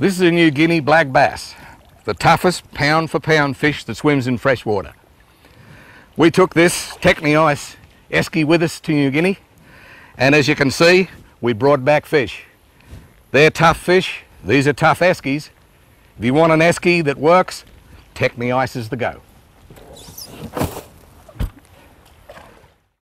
This is a New Guinea black bass, the toughest pound for pound fish that swims in fresh water. We took this Techniice Ice esky with us to New Guinea, and as you can see, we brought back fish. They're tough fish, these are tough eskies. If you want an esky that works, Techniice Ice is the go.